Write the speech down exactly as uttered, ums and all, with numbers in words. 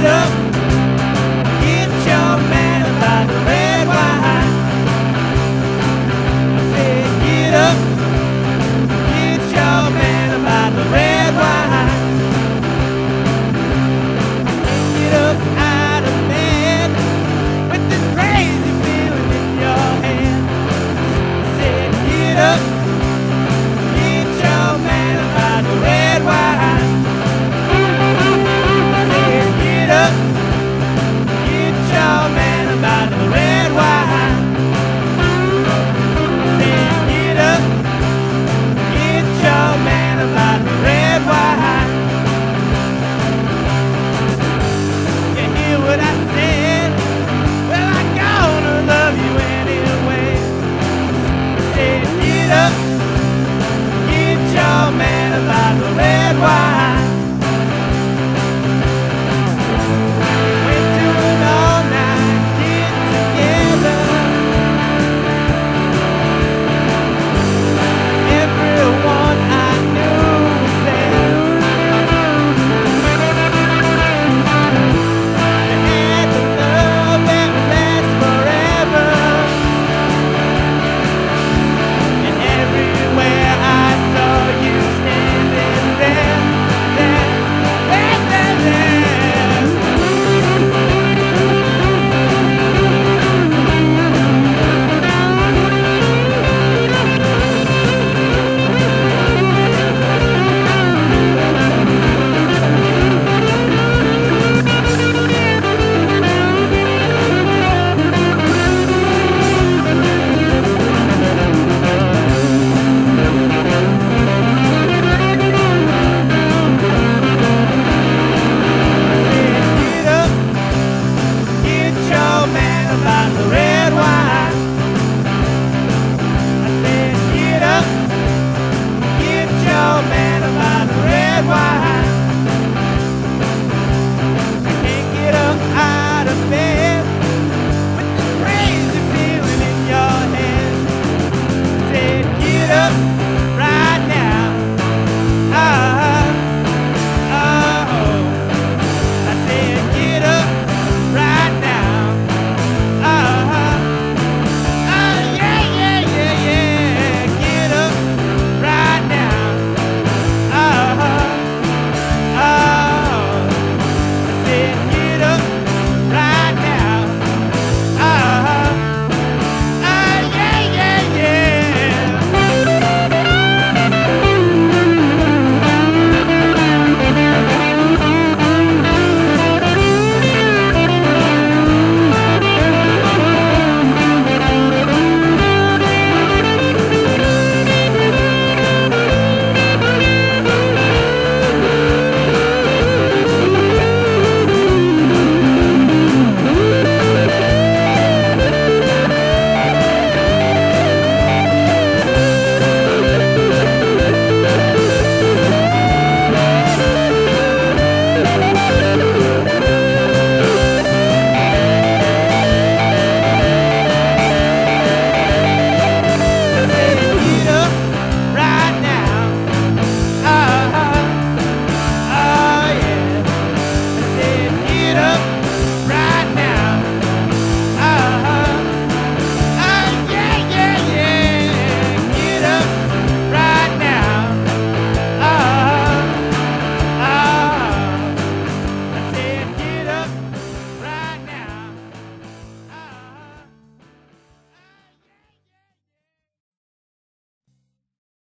get up, get your man about the red wine. I said, get up, get your man about the red wine. Get up out of bed with this crazy feeling in your head. I said, get up, get your man about the red wine. I said, get up, get your man about the red wine. I said, get up, get your man about the red wine. You hear what I said? Well, I'm gonna love you anyway. I said, get up, get your man about the red wine. Went to an all-night get together. Everyone I knew was there. You had the love that lasts forever. And everywhere I saw you standing there, there, there, there, there. Get up, get your man about the red wine. I said, get up, get your man about the red wine.